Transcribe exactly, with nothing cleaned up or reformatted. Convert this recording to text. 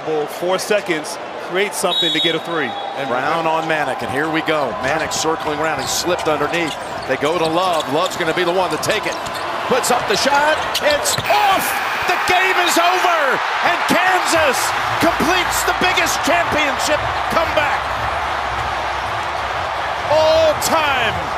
Four seconds, create something to get a three. And Brown on Manick, and here we go. Manick circling around, he slipped underneath. They go to Love. Love's going to be the one to take it. Puts up the shot. It's off. The game is over, and Kansas completes the biggest championship comeback all time.